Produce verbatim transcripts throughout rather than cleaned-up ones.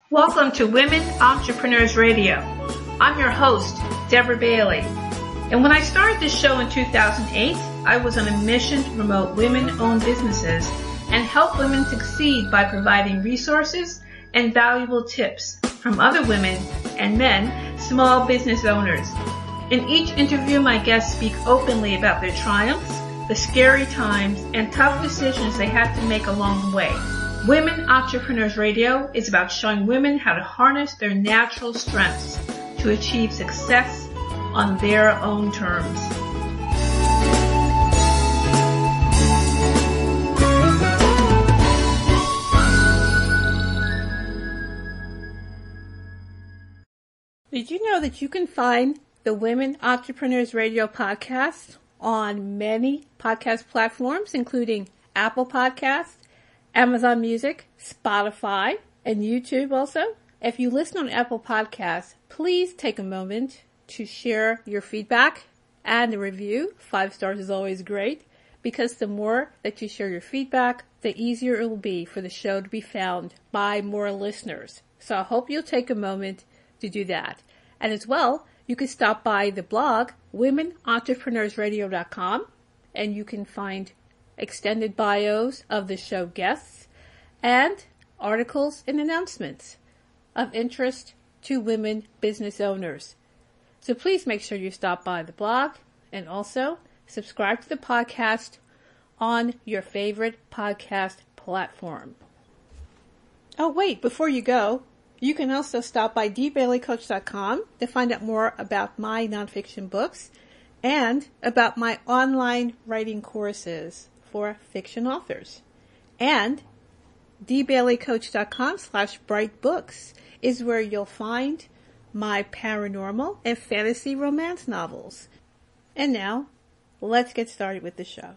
Welcome to Women Entrepreneurs Radio. I'm your host, Deborah Bailey. And when I started this show in two thousand eight, I was on a mission to promote women-owned businesses and help women succeed by providing resources and valuable tips from other women and men, small business owners. In each interview, my guests speak openly about their triumphs, the scary times, and tough decisions they had to make along the way. Women Entrepreneurs Radio is about showing women how to harness their natural strengths to achieve success on their own terms. Did you know that you can find the Women Entrepreneurs Radio podcast on many podcast platforms, including Apple Podcasts, Amazon Music, Spotify, and YouTube also? If you listen on Apple Podcasts, please take a moment to share your feedback and a review. Five stars is always great, because the more that you share your feedback, the easier it will be for the show to be found by more listeners. So I hope you'll take a moment to do that. And as well, you can stop by the blog, women entrepreneurs radio dot com, and you can find extended bios of the show guests and articles and announcements of interest to women business owners. So please make sure you stop by the blog and also subscribe to the podcast on your favorite podcast platform. Oh, wait, before you go, you can also stop by d bailey coach dot com to find out more about my nonfiction books and about my online writing courses for fiction authors. And d bailey coach dot com slash bright books is where you'll find my paranormal and fantasy romance novels. And now, let's get started with the show.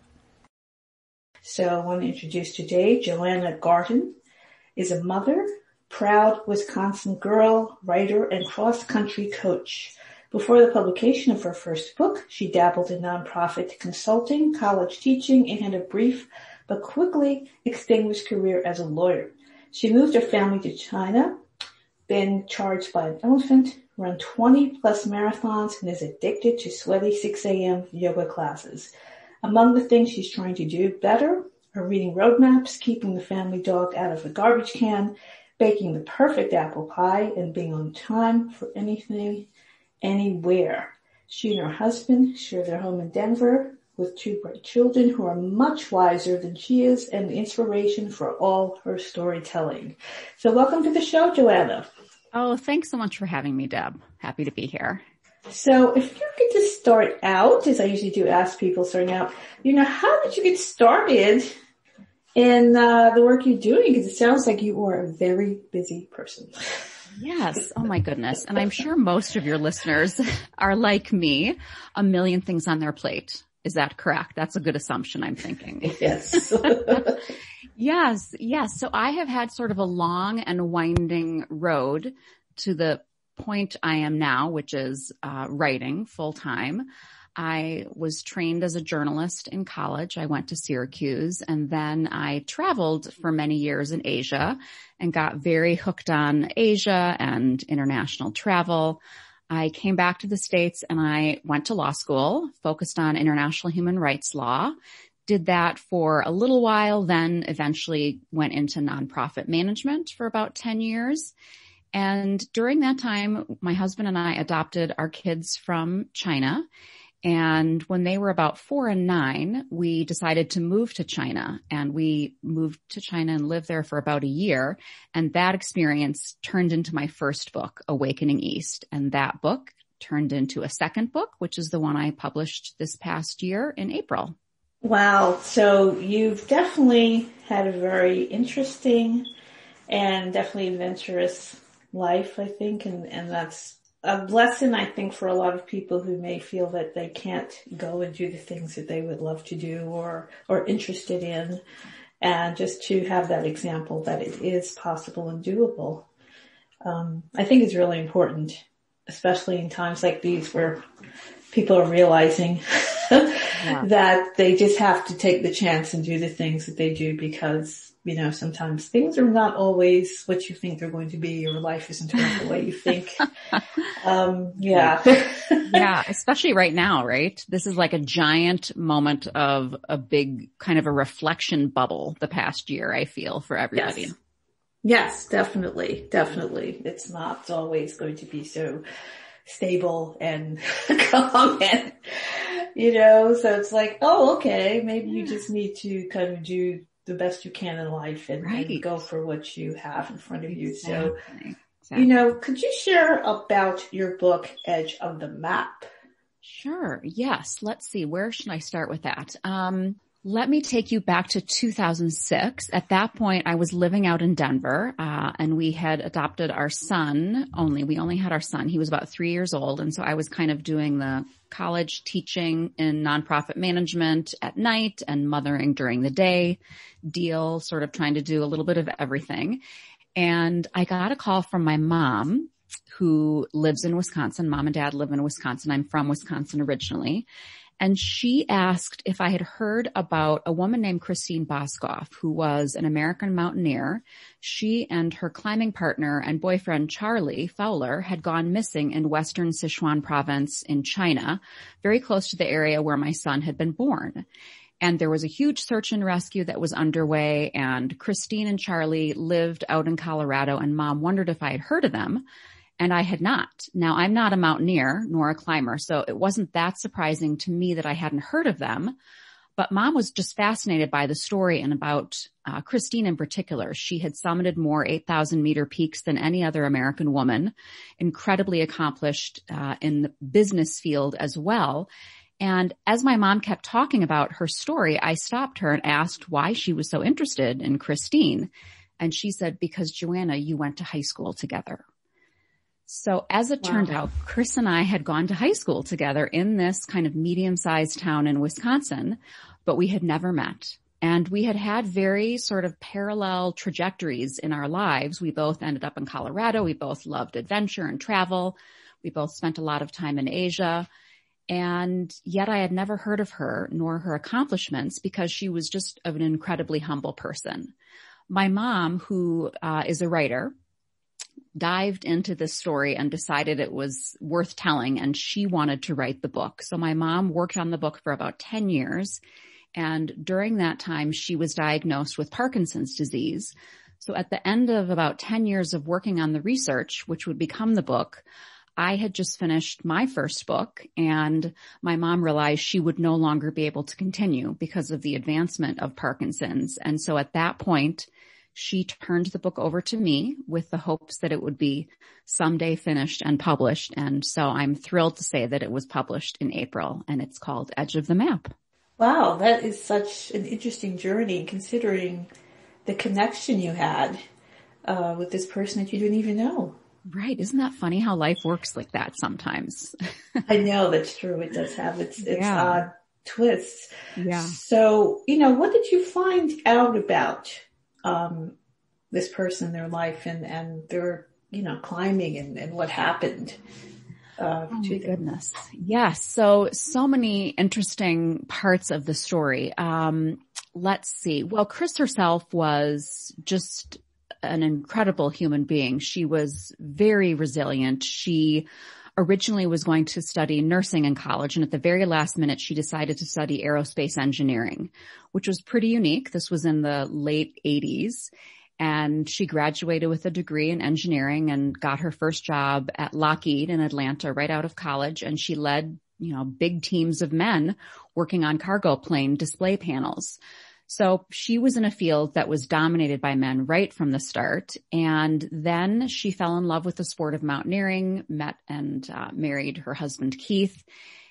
So I want to introduce today, Joanna Garten is a mother, proud Wisconsin girl, writer, and cross-country coach. Before the publication of her first book, she dabbled in nonprofit consulting, college teaching, and had a brief but quickly extinguished career as a lawyer. She moved her family to China, been charged by an elephant, run twenty plus marathons, and is addicted to sweaty six a.m. yoga classes. Among the things she's trying to do better are reading roadmaps, keeping the family dog out of the garbage can, baking the perfect apple pie, and being on time for anything, anywhere. She and her husband share their home in Denver with two bright children who are much wiser than she is and the inspiration for all her storytelling. So welcome to the show, Joanna. Oh, thanks so much for having me, Deb. Happy to be here. So if you could just start out, as I usually do ask people starting out, you know, how did you get started in uh, the work you're doing? Because it sounds like you are a very busy person. Yes. Oh my goodness. And I'm sure most of your listeners are like me, a million things on their plate. Is that correct? That's a good assumption, I'm thinking. Yes. Yes. Yes. So I have had sort of a long and winding road to the point I am now, which is uh, writing full time. I was trained as a journalist in college. I went to Syracuse, and then I traveled for many years in Asia and got very hooked on Asia and international travel. I came back to the States and I went to law school, focused on international human rights law, did that for a little while, then eventually went into nonprofit management for about ten years. And during that time, my husband and I adopted our kids from China. And when they were about four and nine, we decided to move to China, and we moved to China and lived there for about a year. And that experience turned into my first book, Awakening East. And that book turned into a second book, which is the one I published this past year in April. Wow. So you've definitely had a very interesting and definitely adventurous life, I think. And, and that's a lesson, I think, for a lot of people who may feel that they can't go and do the things that they would love to do or, or interested in. And just to have that example that it is possible and doable, um, I think is really important, especially in times like these where people are realizing yeah. that they just have to take the chance and do the things that they do because you know, sometimes things are not always what you think they're going to be, or life isn't turning out the way you think. Um, yeah. Yeah, especially right now, right? This is like a giant moment of a big kind of a reflection bubble the past year, I feel, for everybody. Yes. Yes, definitely. Definitely. It's not always going to be so stable and calm and, you know, so it's like, oh, okay, maybe you just need to kind of do the best you can in life and, right. and go for what you have in front of you. Exactly. So, exactly. You know, could you share about your book, Edge of the Map? Sure. Yes. Let's see. Where should I start with that? Um, Let me take you back to two thousand six. At that point, I was living out in Denver, uh, and we had adopted our son only. We only had our son. He was about three years old. And so I was kind of doing the college teaching in nonprofit management at night and mothering during the day deal, sort of trying to do a little bit of everything. And I got a call from my mom, who lives in Wisconsin. Mom and dad live in Wisconsin. I'm from Wisconsin originally. And she asked if I had heard about a woman named Christine Boscoff, who was an American mountaineer. She and her climbing partner and boyfriend, Charlie Fowler, had gone missing in western Sichuan province in China, very close to the area where my son had been born. And there was a huge search and rescue that was underway, and Christine and Charlie lived out in Colorado, and Mom wondered if I had heard of them. And I had not. Now, I'm not a mountaineer nor a climber, so it wasn't that surprising to me that I hadn't heard of them. But Mom was just fascinated by the story and about uh, Christine in particular. She had summited more eight thousand meter peaks than any other American woman, incredibly accomplished uh, in the business field as well. And as my mom kept talking about her story, I stopped her and asked why she was so interested in Christine. And she said, because Joanna, you went to high school together. So as it wow. turned out, Chris and I had gone to high school together in this kind of medium-sized town in Wisconsin, but we had never met. And we had had very sort of parallel trajectories in our lives. We both ended up in Colorado. We both loved adventure and travel. We both spent a lot of time in Asia. And yet I had never heard of her nor her accomplishments because she was just an incredibly humble person. My mom, who uh, is a writer, dived into this story and decided it was worth telling, and she wanted to write the book. So my mom worked on the book for about ten years. And during that time, she was diagnosed with Parkinson's disease. So at the end of about ten years of working on the research, which would become the book, I had just finished my first book, and my mom realized she would no longer be able to continue because of the advancement of Parkinson's. And so at that point, she turned the book over to me with the hopes that it would be someday finished and published. And so I'm thrilled to say that it was published in April, and it's called Edge of the Map. Wow, that is such an interesting journey, considering the connection you had uh, with this person that you didn't even know. Right. Isn't that funny how life works like that sometimes? I know that's true. It does have its, its yeah. odd twists. Yeah. So, you know, what did you find out about um, this person in their life and, and their, you know, climbing and, and what happened? Uh, oh to my them? goodness. Yes. So, so many interesting parts of the story. Um, let's see. Well, Chris herself was just an incredible human being. She was very resilient. She originally was going to study nursing in college, and at the very last minute, she decided to study aerospace engineering, which was pretty unique. This was in the late eighties, and she graduated with a degree in engineering and got her first job at Lockheed in Atlanta right out of college, and she led, you know, big teams of men working on cargo plane display panels. So she was in a field that was dominated by men right from the start. And then she fell in love with the sport of mountaineering, met and uh, married her husband, Keith.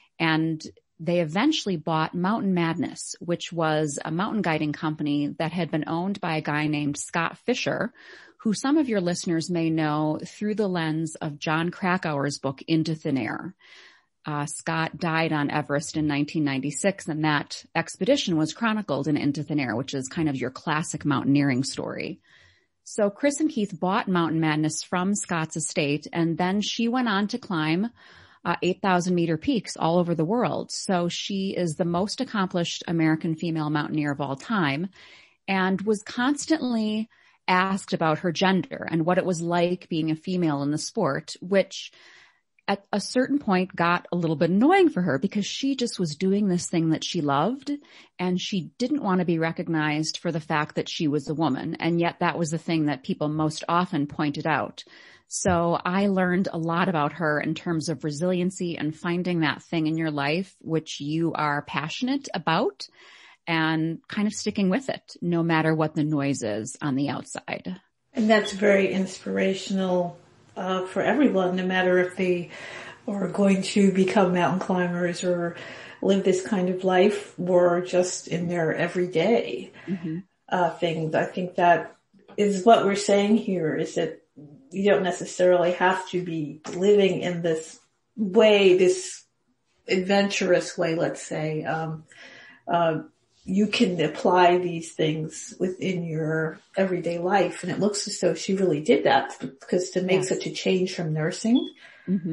And they eventually bought Mountain Madness, which was a mountain guiding company that had been owned by a guy named Scott Fisher, who some of your listeners may know through the lens of John Krakauer's book, Into Thin Air. Uh, Scott died on Everest in nineteen ninety-six, and that expedition was chronicled in Into Thin Air, which is kind of your classic mountaineering story. So Chris and Keith bought Mountain Madness from Scott's estate, and then she went on to climb uh, eight thousand meter peaks all over the world. So she is the most accomplished American female mountaineer of all time. and was constantly asked about her gender and what it was like being a female in the sport, which at a certain point got a little bit annoying for her because she just was doing this thing that she loved and she didn't want to be recognized for the fact that she was a woman. And yet that was the thing that people most often pointed out. So I learned a lot about her in terms of resiliency and finding that thing in your life which you are passionate about and kind of sticking with it no matter what the noise is on the outside. And that's very inspirational uh, for everyone, no matter if they are going to become mountain climbers or live this kind of life or just in their everyday mm-hmm. uh, things. I think that is what we're saying here, is that you don't necessarily have to be living in this way, this adventurous way, let's say. Um, uh, you can apply these things within your everyday life. And it looks as though she really did that, because to make yes. such a change from nursing, mm-hmm.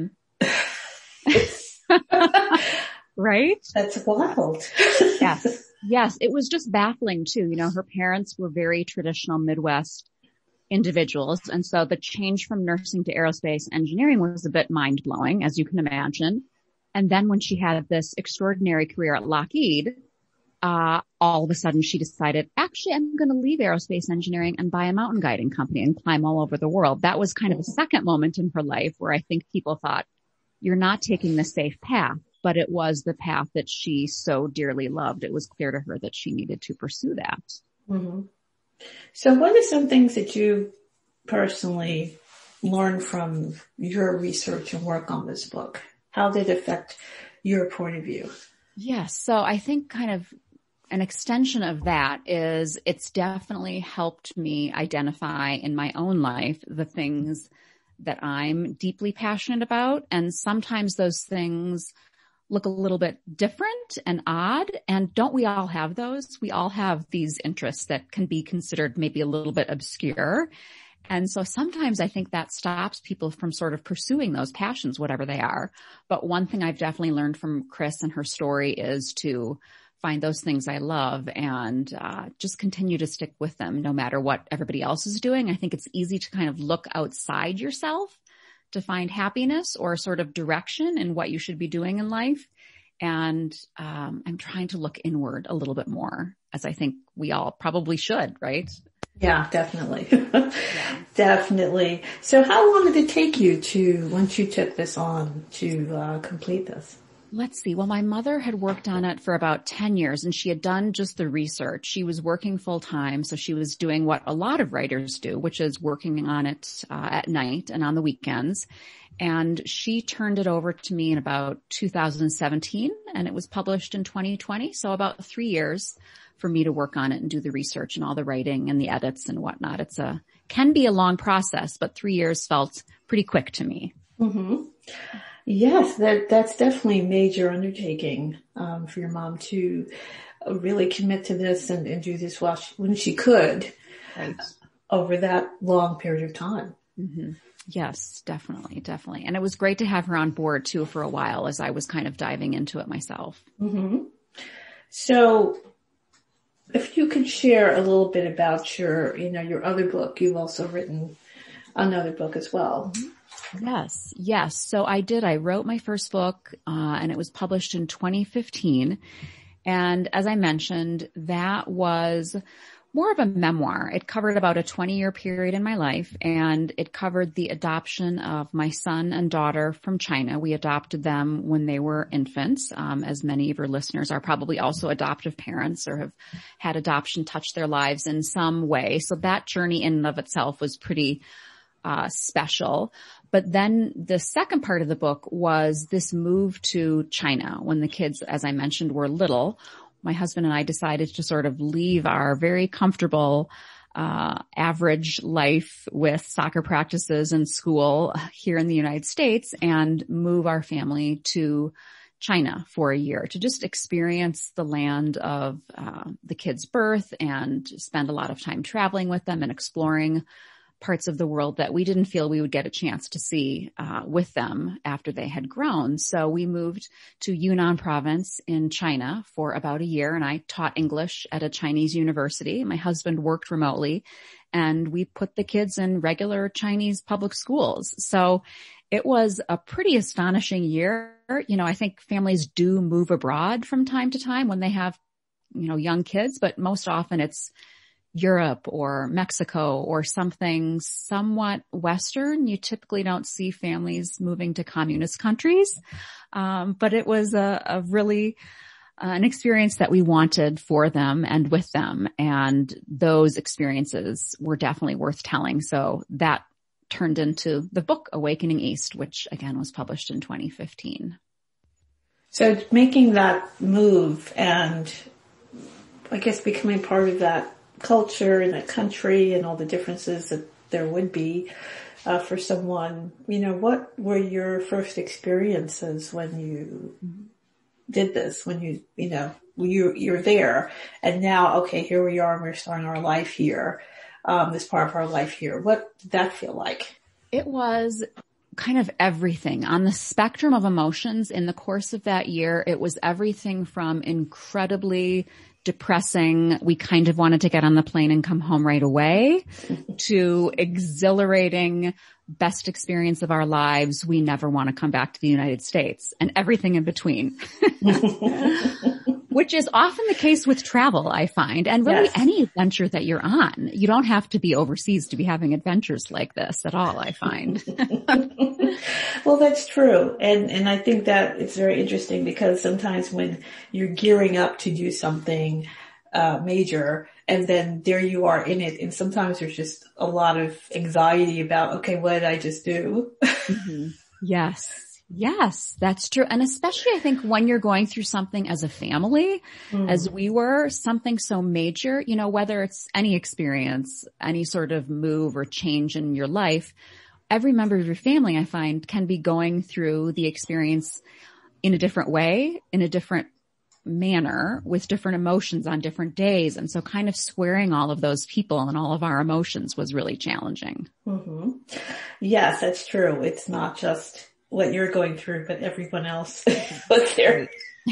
right? That's wild. Yes. Yes. It was just baffling too. You know, her parents were very traditional Midwest individuals. And so the change from nursing to aerospace engineering was a bit mind blowing, as you can imagine. And then when she had this extraordinary career at Lockheed, Uh, all of a sudden she decided, actually, I'm going to leave aerospace engineering and buy a mountain guiding company and climb all over the world. That was kind of a second moment in her life where I think people thought, you're not taking the safe path, but it was the path that she so dearly loved. It was clear to her that she needed to pursue that. Mm-hmm. So what are some things that you personally learned from your research and work on this book? How did it affect your point of view? Yes. So I think kind of an extension of that is it's definitely helped me identify in my own life the things that I'm deeply passionate about. And sometimes those things look a little bit different and odd. And don't we all have those? We all have these interests that can be considered maybe a little bit obscure. And so sometimes I think that stops people from sort of pursuing those passions, whatever they are. But one thing I've definitely learned from Chris and her story is to find those things I love and uh, just continue to stick with them no matter what everybody else is doing. I think it's easy to kind of look outside yourself to find happiness or sort of direction in what you should be doing in life. And um, I'm trying to look inward a little bit more, as I think we all probably should, right? Yeah, definitely. yeah. Definitely. So how long did it take you to, once you took this on, to uh, complete this? Let's see. Well, my mother had worked on it for about ten years and she had done just the research. She was working full time. So she was doing what a lot of writers do, which is working on it uh, at night and on the weekends. And she turned it over to me in about two thousand seventeen and it was published in twenty twenty. So about three years for me to work on it and do the research and all the writing and the edits and whatnot. It's a, can be a long process, but three years felt pretty quick to me. Mm-hmm. Yes, that, that's definitely a major undertaking, um, for your mom to really commit to this and, and do this while she, when she could, right, over that long period of time. Mm-hmm. Yes, definitely, definitely. And it was great to have her on board too for a while as I was kind of diving into it myself. Mm-hmm. So if you could share a little bit about your, you know, your other book, you've also written another book as well. Yes, yes. So I did. I wrote my first book, uh, and it was published in twenty fifteen. And as I mentioned, that was more of a memoir. It covered about a twenty year period in my life, and it covered the adoption of my son and daughter from China. We adopted them when they were infants, um, as many of your listeners are probably also adoptive parents or have had adoption touch their lives in some way. So that journey in and of itself was pretty uh, special. But then the second part of the book was this move to China when the kids, as I mentioned, were little. My husband and I decided to sort of leave our very comfortable, uh, average life with soccer practices and school here in the United States and move our family to China for a year to just experience the land of uh, the kids' birth and spend a lot of time traveling with them and exploring parts of the world that we didn't feel we would get a chance to see uh, with them after they had grown. So we moved to Yunnan province in China for about a year, and I taught English at a Chinese university. My husband worked remotely, and we put the kids in regular Chinese public schools. So it was a pretty astonishing year. You know, I think families do move abroad from time to time when they have, you know, young kids, but most often it's Europe or Mexico or something somewhat Western. You typically don't see families moving to communist countries. Um, but it was a, a really uh, an experience that we wanted for them and with them. And those experiences were definitely worth telling. So that turned into the book Awakening East, which again was published in twenty fifteen. So making that move and I guess becoming part of that culture and that country and all the differences that there would be uh, for someone, you know, what were your first experiences when you did this, when you, you know, you, you're there and now, okay, here we are and we're starting our life here, um, this part of our life here. What did that feel like? It was kind of everything on the spectrum of emotions in the course of that year. It was everything from incredibly depressing, we kind of wanted to get on the plane and come home right away, to exhilarating, best experience of our lives, we never want to come back to the United States, and everything in between. Which is often the case with travel, I find, and really yes. any adventure that you're on. You don't have to be overseas to be having adventures like this at all, I find. Well, that's true. And, and I think that it's very interesting because sometimes when you're gearing up to do something, uh, major, and then there you are in it, and sometimes there's just a lot of anxiety about, okay, what did I just do? Mm-hmm. Yes. Yes, that's true. And especially I think when you're going through something as a family, mm. as we were, something so major, you know, whether it's any experience, any sort of move or change in your life, every member of your family, I find, can be going through the experience in a different way, in a different manner, with different emotions on different days. And so kind of squaring all of those people and all of our emotions was really challenging. Mm-hmm. Yes, that's true. It's not just what you're going through, but everyone else, what they're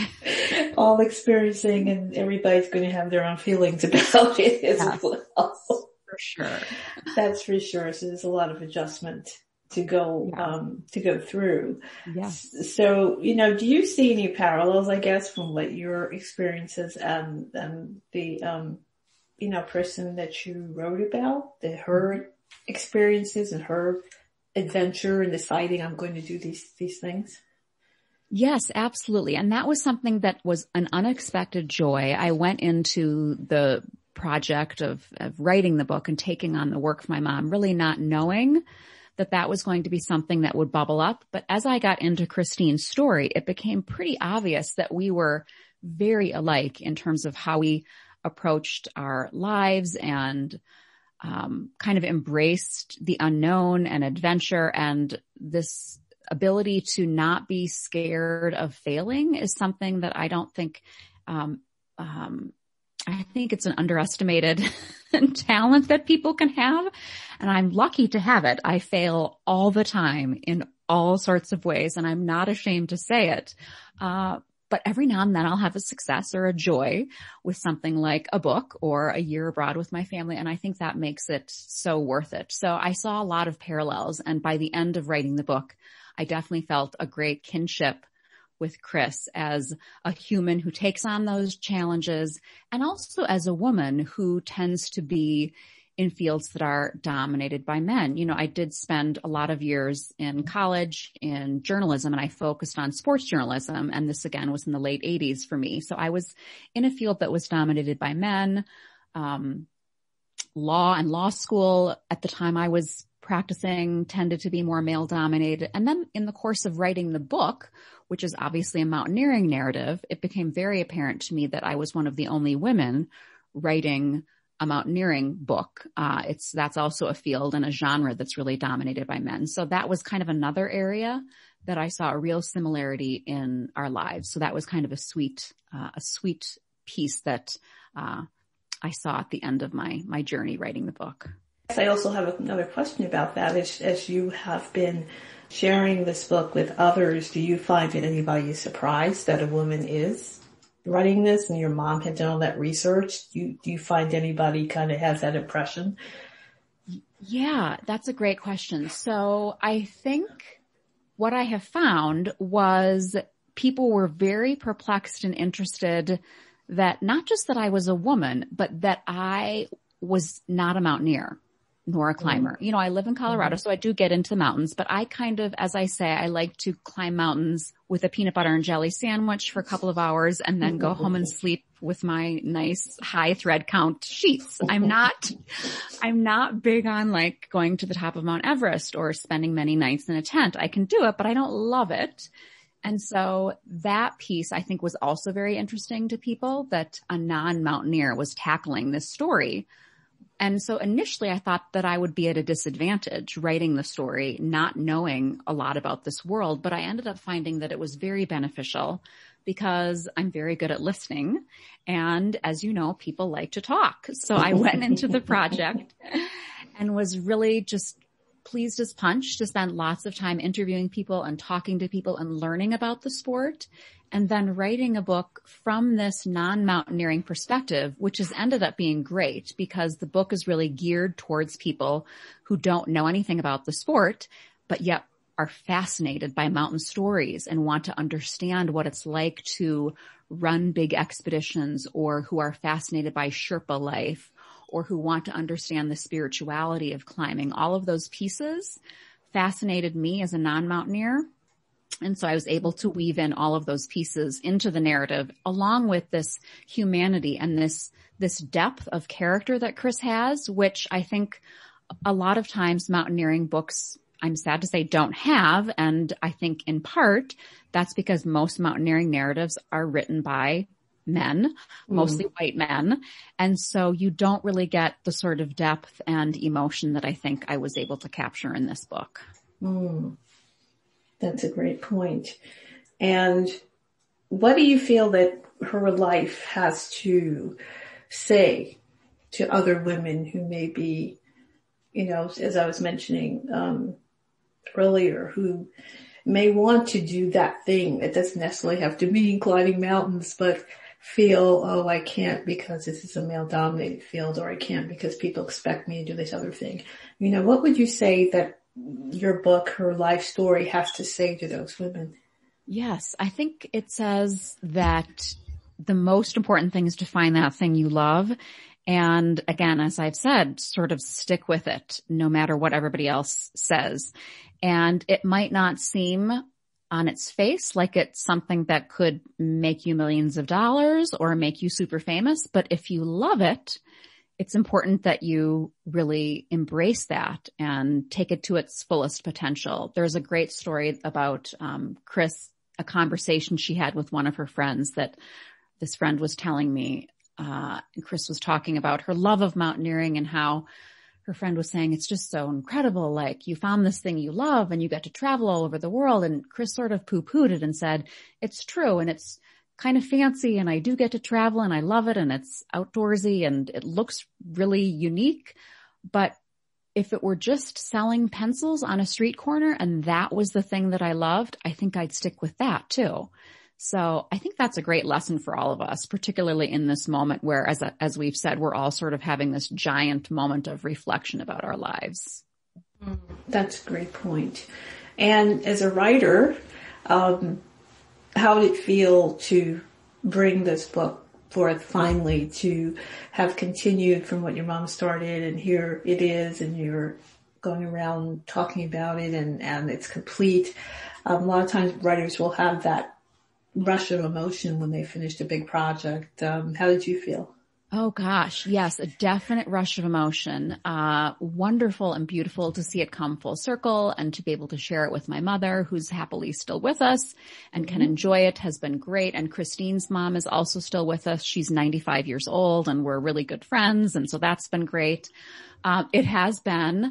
all experiencing, and everybody's going to have their own feelings about it as yes, well. For sure. That's for sure. So there's a lot of adjustment to go, yeah. um, to go through. Yes. So, you know, do you see any parallels, I guess, from what your experiences and, and the, um, you know, person that you wrote about, the, her experiences and her adventure and deciding I'm going to do these, these things? Yes, absolutely. And that was something that was an unexpected joy. I went into the project of, of writing the book and taking on the work of my mom, really not knowing that that was going to be something that would bubble up. But as I got into Christine's story, it became pretty obvious that we were very alike in terms of how we approached our lives and Um, kind of embraced the unknown and adventure, and this ability to not be scared of failing is something that I don't think, um, um, I think it's an underestimated talent that people can have. And I'm lucky to have it. I fail all the time in all sorts of ways, and I'm not ashamed to say it. Uh, But every now and then I'll have a success or a joy with something like a book or a year abroad with my family. And I think that makes it so worth it. So I saw a lot of parallels. And by the end of writing the book, I definitely felt a great kinship with Chris as a human who takes on those challenges, and also as a woman who tends to be in fields that are dominated by men. You know, I did spend a lot of years in college in journalism, and I focused on sports journalism. And this again was in the late eighties for me. So I was in a field that was dominated by men. Um, law and law school at the time I was practicing tended to be more male dominated. And then in the course of writing the book, which is obviously a mountaineering narrative, it became very apparent to me that I was one of the only women writing a mountaineering book. Uh, it's, that's also a field and a genre that's really dominated by men. So that was kind of another area that I saw a real similarity in our lives. So that was kind of a sweet, uh, a sweet piece that, uh, I saw at the end of my, my journey writing the book. I also have another question about that. As, as you have been sharing this book with others, do you find that anybody is surprised that a woman is writing this and your mom had done all that research? Do you, do you find anybody kind of has that impression? Yeah, that's a great question. So I think what I have found was people were very perplexed and interested that not just that I was a woman, but that I was not a mountaineer nor a climber. Mm-hmm. You know, I live in Colorado, mm-hmm. so I do get into the mountains, but I kind of, as I say, I like to climb mountains with a peanut butter and jelly sandwich for a couple of hours and then go home and sleep with my nice high thread count sheets. I'm not, I'm not big on like going to the top of Mount Everest or spending many nights in a tent. I can do it, but I don't love it. And so that piece I think was also very interesting to people, that a non-mountaineer was tackling this story. And so initially I thought that I would be at a disadvantage writing the story, not knowing a lot about this world, but I ended up finding that it was very beneficial because I'm very good at listening. And as you know, people like to talk. So I went into the project and was really just pleased as punch to spend lots of time interviewing people and talking to people and learning about the sport, and then writing a book from this non-mountaineering perspective, which has ended up being great because the book is really geared towards people who don't know anything about the sport, but yet are fascinated by mountain stories and want to understand what it's like to run big expeditions, or who are fascinated by Sherpa life, or who want to understand the spirituality of climbing. All of those pieces fascinated me as a non-mountaineer. And so I was able to weave in all of those pieces into the narrative, along with this humanity and this, this depth of character that Chris has, which I think a lot of times mountaineering books, I'm sad to say, don't have. And I think in part that's because most mountaineering narratives are written by men, mostly mm. white men. And so you don't really get the sort of depth and emotion that I think I was able to capture in this book. Mm. That's a great point. And what do you feel that her life has to say to other women who may be, you know, as I was mentioning um, earlier, who may want to do that thing? It doesn't necessarily have to mean climbing mountains, but feel, oh, I can't because this is a male-dominated field, or I can't because people expect me to do this other thing. You know, what would you say that your book, her life story, has to say to those women? Yes, I think it says that the most important thing is to find that thing you love. And again, as I've said, sort of stick with it no matter what everybody else says. And it might not seem on its face like it's something that could make you millions of dollars or make you super famous. But if you love it, it's important that you really embrace that and take it to its fullest potential. There's a great story about um, Chris, a conversation she had with one of her friends that this friend was telling me. Uh, and Chris was talking about her love of mountaineering and how her friend was saying, it's just so incredible. Like, you found this thing you love and you get to travel all over the world. And Chris sort of poo-pooed it and said, it's true. And it's kind of fancy, and I do get to travel and I love it, and it's outdoorsy and it looks really unique. But if it were just selling pencils on a street corner and that was the thing that I loved, I think I'd stick with that too. So I think that's a great lesson for all of us, particularly in this moment where, as, as we've said, we're all sort of having this giant moment of reflection about our lives. That's a great point. And as a writer, um, how did it feel to bring this book forth finally, to have continued from what your mom started, and here it is, and you're going around talking about it, and, and it's complete? Um, a lot of times writers will have that rush of emotion when they finished a big project. Um, how did you feel? Oh gosh, yes, a definite rush of emotion. Uh, wonderful and beautiful to see it come full circle and to be able to share it with my mother, who's happily still with us and can mm-hmm. enjoy it, has been great. And Christine's mom is also still with us. She's ninety-five years old and we're really good friends. And so that's been great. Uh, it has been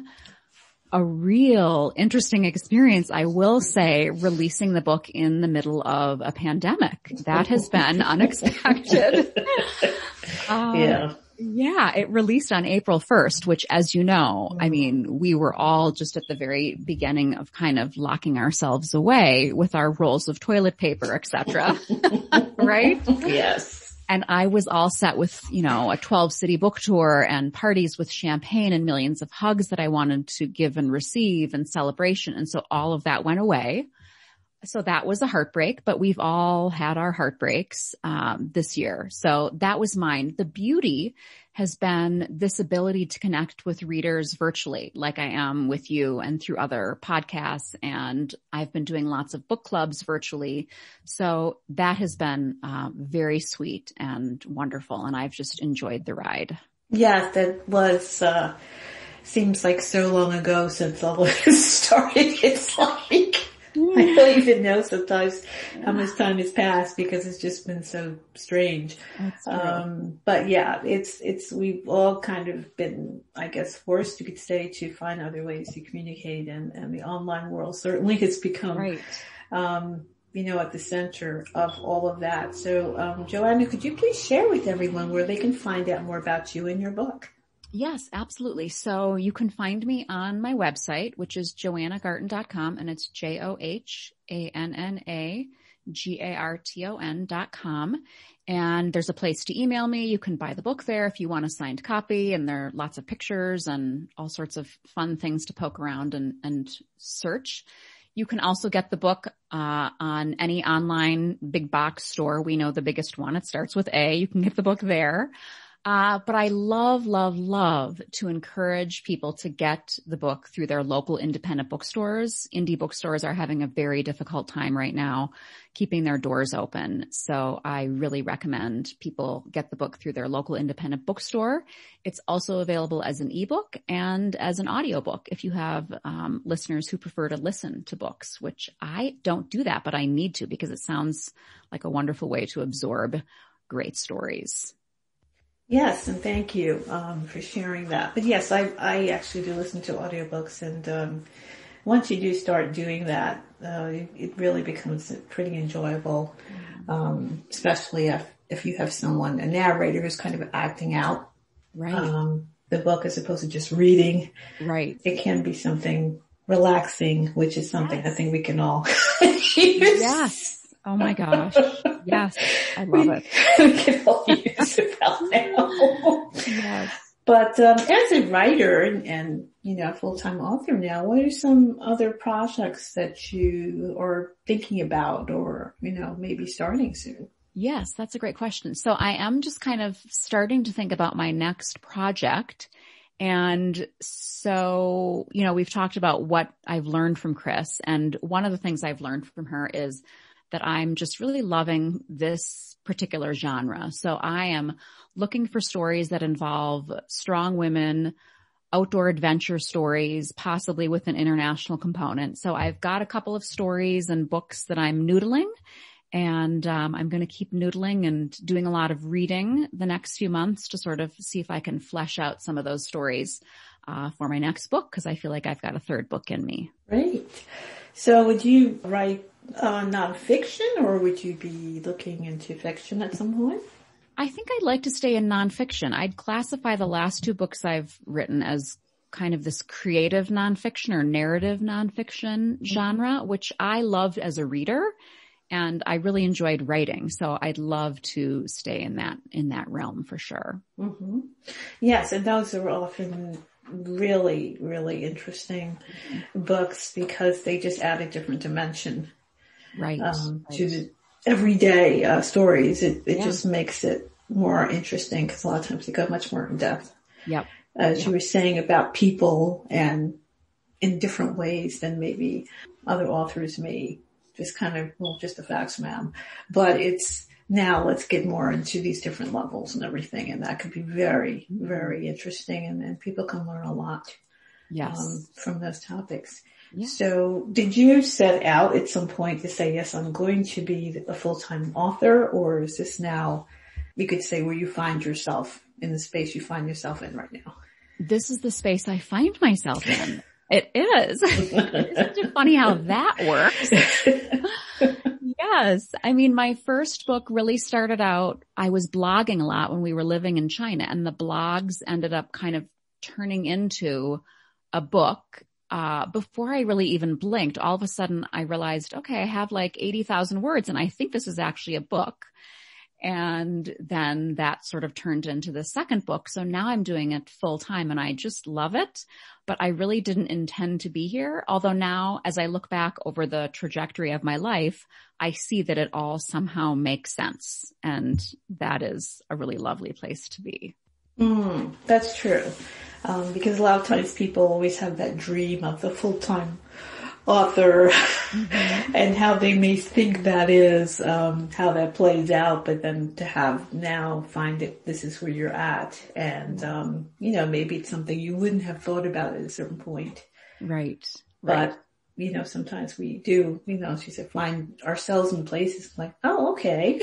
a real interesting experience, I will say, releasing the book in the middle of a pandemic. That has been unexpected. Um, yeah. Yeah, it released on April first, which, as you know, I mean, we were all just at the very beginning of kind of locking ourselves away with our rolls of toilet paper, et cetera. Right? Yes. And I was all set with, you know, a twelve city book tour and parties with champagne and millions of hugs that I wanted to give and receive and celebration. And so all of that went away. So that was a heartbreak, but we've all had our heartbreaks um, this year. So that was mine. The beauty has been this ability to connect with readers virtually, like I am with you and through other podcasts. And I've been doing lots of book clubs virtually. So that has been uh, very sweet and wonderful. And I've just enjoyed the ride. Yes, that was, uh, seems like so long ago since all of this started. It's like, I don't even know sometimes how much time has passed because it's just been so strange. Um, but yeah, it's, it's, we've all kind of been, I guess, forced, you could say, to find other ways to communicate, and, and the online world certainly has become, right. um, you know, at the center of all of that. So, um, Joanna, could you please share with everyone where they can find out more about you and your book? Yes, absolutely. So you can find me on my website, which is joanna garton dot com, and it's J O H A N N A G A R T O N dot com. And there's a place to email me. You can buy the book there if you want a signed copy, and there are lots of pictures and all sorts of fun things to poke around and, and search. You can also get the book uh on any online big box store. We know the biggest one. It starts with A. You can get the book there. Uh, but I love, love, love to encourage people to get the book through their local independent bookstores. Indie bookstores are having a very difficult time right now keeping their doors open. So I really recommend people get the book through their local independent bookstore. It's also available as an ebook and as an audiobook if you have um, listeners who prefer to listen to books, which I don't do that, but I need to because it sounds like a wonderful way to absorb great stories. Yes, and thank you um, for sharing that. But yes, I, I actually do listen to audiobooks, and um, once you do start doing that, uh, it, it really becomes pretty enjoyable, um, especially if, if you have someone, a narrator who's kind of acting out right. um, the book as opposed to just reading. Right. It can be something relaxing, which is something yes. I think we can all use. Yes. Oh my gosh. Yes. I love it. We can all use it about now. Yes. But um, as a writer and, and, you know, full-time author now, what are some other projects that you are thinking about or, you know, maybe starting soon? Yes, that's a great question. So I am just kind of starting to think about my next project. And so, you know, we've talked about what I've learned from Chris. And one of the things I've learned from her is that I'm just really loving this particular genre. So I am looking for stories that involve strong women, outdoor adventure stories, possibly with an international component. So I've got a couple of stories and books that I'm noodling, and um, I'm going to keep noodling and doing a lot of reading the next few months to sort of see if I can flesh out some of those stories uh, for my next book, because I feel like I've got a third book in me. Great. So would you write uh, nonfiction, or would you be looking into fiction at some point? I think I'd like to stay in nonfiction. I'd classify the last two books I've written as kind of this creative nonfiction or narrative nonfiction genre, which I loved as a reader, and I really enjoyed writing. So I'd love to stay in that, in that realm for sure. Mm-hmm. Yes. And those are often really, really interesting books because they just add a different dimension. Right. Um, right. to the everyday uh, stories. It, it yeah. just makes it more interesting because a lot of times they go much more in depth. Yep. As yep. you were saying about people and in different ways than maybe other authors may just kind of, well, just the facts, ma'am. But it's now let's get more into these different levels and everything. And that could be very, very interesting. And, and people can learn a lot yes. um, from those topics. Yeah. So did you set out at some point to say, yes, I'm going to be a full-time author, or is this now, you could say, where you find yourself in the space you find yourself in right now? This is the space I find myself in. It is. Isn't it funny how that works? Yes. I mean, my first book really started out, I was blogging a lot when we were living in China, and the blogs ended up kind of turning into a book. Uh, before I really even blinked, all of a sudden I realized, okay, I have like eighty thousand words and I think this is actually a book. And then that sort of turned into the second book. So now I'm doing it full time and I just love it, but I really didn't intend to be here. Although now, as I look back over the trajectory of my life, I see that it all somehow makes sense. And that is a really lovely place to be. Mm, that's true. Um, because a lot of times people always have that dream of the full-time author mm-hmm. and how they may think that is, um, how that plays out, but then to have now find that this is where you're at. And, um, you know, maybe it's something you wouldn't have thought about at a certain point. Right. But, right. you know, sometimes we do, you know, she said, find ourselves in places like, oh, okay.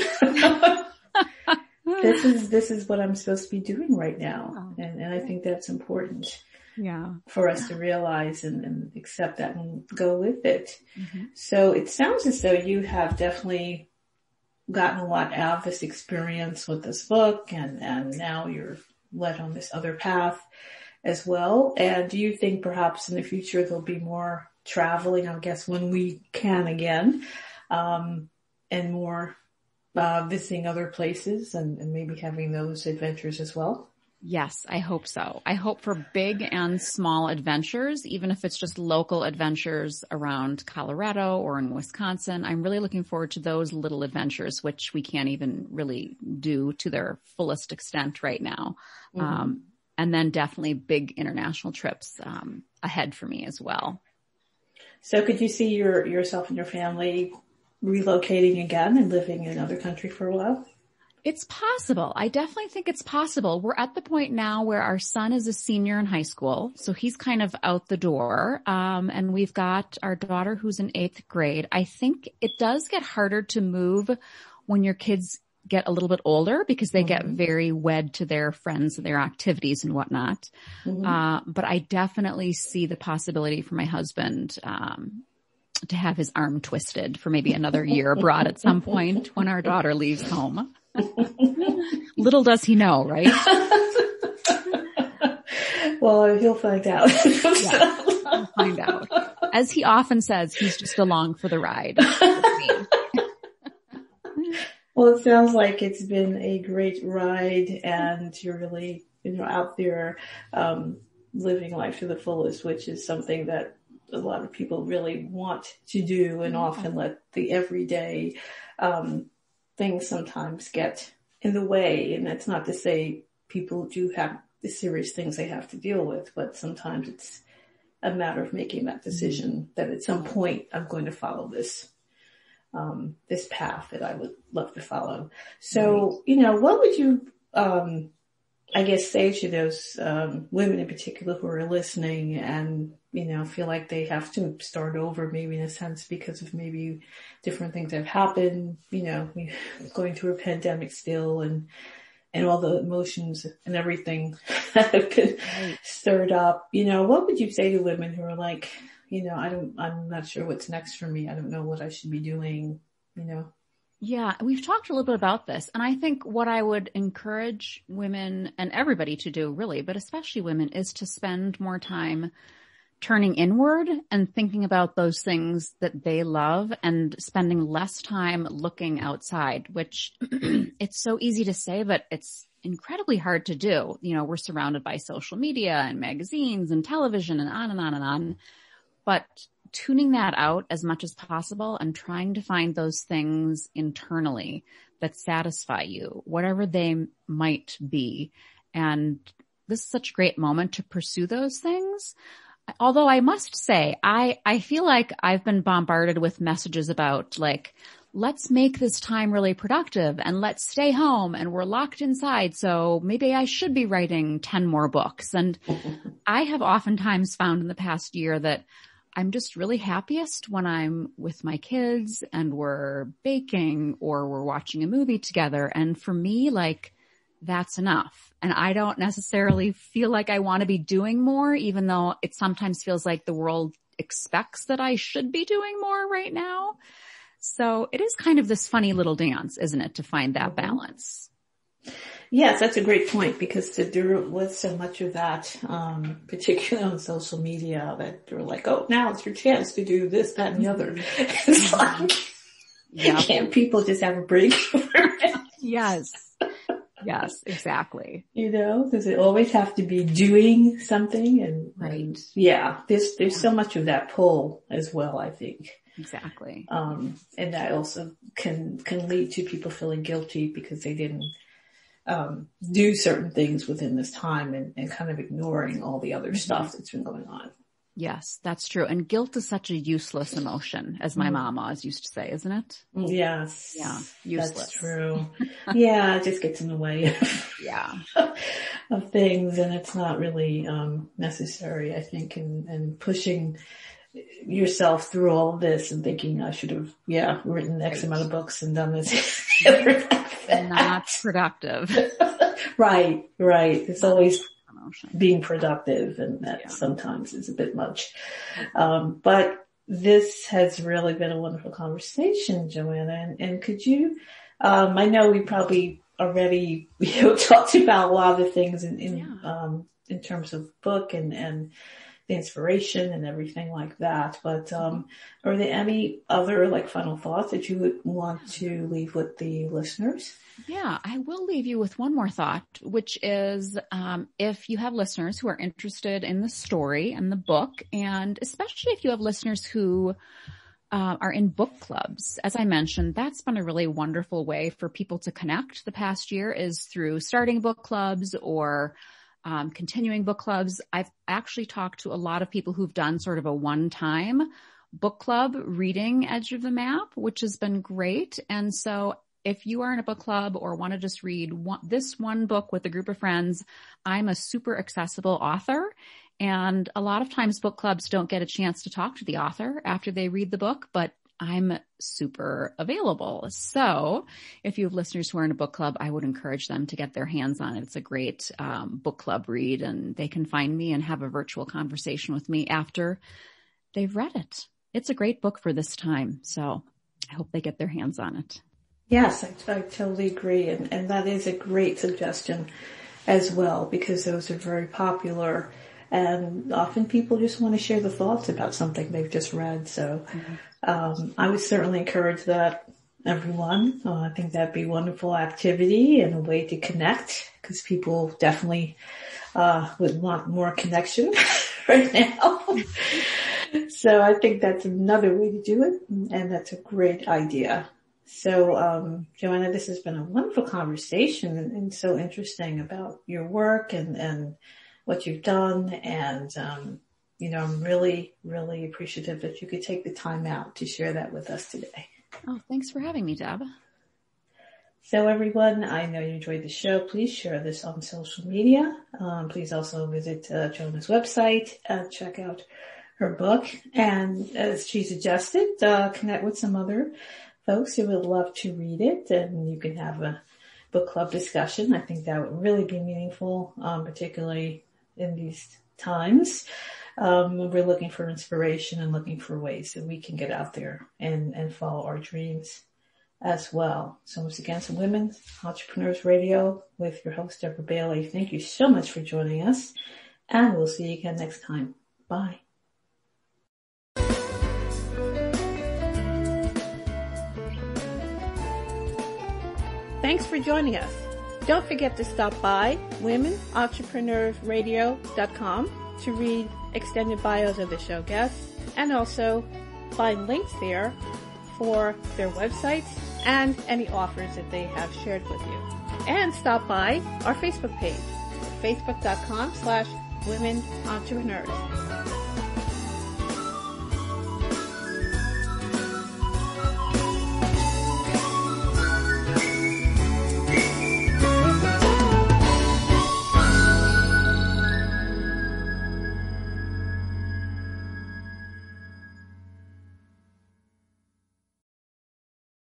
This is, this is what I'm supposed to be doing right now. Oh. And, and I think that's important. Yeah. For us to realize and, and accept that and go with it. Mm-hmm. So it sounds as though you have definitely gotten a lot out of this experience with this book, and, and now you're led on this other path as well. And do you think perhaps in the future there'll be more traveling, I guess, when we can again, um, and more uh, visiting other places and, and maybe having those adventures as well? Yes, I hope so. I hope for big and small adventures, even if it's just local adventures around Colorado or in Wisconsin. I'm really looking forward to those little adventures, which we can't even really do to their fullest extent right now. Mm-hmm. Um, and then definitely big international trips um, ahead for me as well. So could you see your yourself and your family relocating again and living in another country for a while? It's possible. I definitely think it's possible. We're at the point now where our son is a senior in high school, so he's kind of out the door. Um, and we've got our daughter who's in eighth grade. I think it does get harder to move when your kids get a little bit older because they mm-hmm. get very wed to their friends and their activities and whatnot. Mm-hmm. Uh, but I definitely see the possibility for my husband, um, to have his arm twisted for maybe another year abroad at some point when our daughter leaves home. Little does he know, right? Well, he'll find out. Yeah, he'll find out. As he often says, he's just along for the ride. Well, it sounds like it's been a great ride and you're really, you know, out there, um, living life to the fullest, which is something that a lot of people really want to do and often let the everyday, um, things sometimes get in the way. And that's not to say people do have the serious things they have to deal with, but sometimes it's a matter of making that decision mm-hmm. that at some point I'm going to follow this, um, this path that I would love to follow. So, right. you know, what would you, um, I guess say to those, um, women in particular who are listening and, you know, feel like they have to start over maybe in a sense because of maybe different things that have happened, you know, we're going through a pandemic still and, and all the emotions and everything that have been stirred up. You know, what would you say to women who are like, you know, I don't, I'm not sure what's next for me. I don't know what I should be doing, you know? Yeah, we've talked a little bit about this. And I think what I would encourage women and everybody to do really, but especially women, is to spend more time turning inward and thinking about those things that they love and spending less time looking outside, which it's so easy to say, but it's incredibly hard to do. You know, we're surrounded by social media and magazines and television and on and on and on, but tuning that out as much as possible and trying to find those things internally that satisfy you, whatever they might be. And this is such a great moment to pursue those things. Although I must say, I, I feel like I've been bombarded with messages about like, let's make this time really productive and let's stay home and we're locked inside. So maybe I should be writing ten more books. And I have oftentimes found in the past year that I'm just really happiest when I'm with my kids and we're baking or we're watching a movie together. And for me, like, that's enough. And I don't necessarily feel like I want to be doing more, even though it sometimes feels like the world expects that I should be doing more right now. So it is kind of this funny little dance, isn't it, to find that balance? Yes, that's a great point, because there was so much of that, um, particularly on social media, that they were like, oh, now it's your chance to do this, that, and the other. It's like, yeah. Can't people just have a break? Yes. Yes, exactly. You know, does it always have to be doing something? And, right. and yeah, there's, there's so much of that pull as well, I think. Exactly. Um, and that also can, can lead to people feeling guilty because they didn't, um, do certain things within this time, and, and kind of ignoring all the other stuff that's been going on. Yes, that's true. And guilt is such a useless emotion, as my mm. mom always used to say, isn't it? Yes. Yeah. Useless. That's true. Yeah. It just gets in the way of, yeah. of things, and it's not really, um, necessary, I think, and, and pushing yourself through all of this and thinking I should have, yeah, written X right. amount of books and done this. Not productive. Right, right. It's always being productive, and that yeah. sometimes is a bit much. Um, but this has really been a wonderful conversation, Joanna. And, and could you, um, I know we probably already, you know, talked about a lot of the things in, in, yeah. um, in terms of book and, and the inspiration and everything like that. But, um, are there any other like final thoughts that you would want to leave with the listeners? Yeah, I will leave you with one more thought, which is, um, if you have listeners who are interested in the story and the book, and especially if you have listeners who uh, are in book clubs, as I mentioned, that's been a really wonderful way for people to connect the past year, is through starting book clubs or um, continuing book clubs. I've actually talked to a lot of people who've done sort of a one-time book club reading Edge of the Map, which has been great. And so if you are in a book club or want to just read one, this one book with a group of friends, I'm a super accessible author. And a lot of times book clubs don't get a chance to talk to the author after they read the book, but I'm super available. So if you have listeners who are in a book club, I would encourage them to get their hands on it. It's a great um, book club read, and they can find me and have a virtual conversation with me after they've read it. It's a great book for this time. So I hope they get their hands on it. Yes, I, I totally agree. And, and that is a great suggestion as well, because those are very popular, and often people just want to share the thoughts about something they've just read. So, mm-hmm. um, I would certainly encourage that, everyone. Uh, I think that'd be a wonderful activity and a way to connect, because people definitely, uh, would want more connection right now. So I think that's another way to do it, and that's a great idea. So, um, Joanna, this has been a wonderful conversation, and, and so interesting about your work and, and what you've done. And, um, you know, I'm really, really appreciative that you could take the time out to share that with us today. Oh, thanks for having me, Deb. So everyone, I know you enjoyed the show. Please share this on social media. Um, please also visit uh, Joanna's website and check out her book. And as she suggested, uh, connect with some other folks who would love to read it, and you can have a book club discussion. I think that would really be meaningful, um, particularly in these times. Um, we're looking for inspiration and looking for ways that we can get out there and, and follow our dreams as well. So once again, some Women's Entrepreneurs Radio with your host, Deborah Bailey. Thank you so much for joining us, and we'll see you again next time. Bye. Thanks for joining us. Don't forget to stop by women entrepreneurs radio dot com to read extended bios of the show guests, and also find links there for their websites and any offers that they have shared with you. And stop by our Facebook page, facebook dot com slash women entrepreneurs.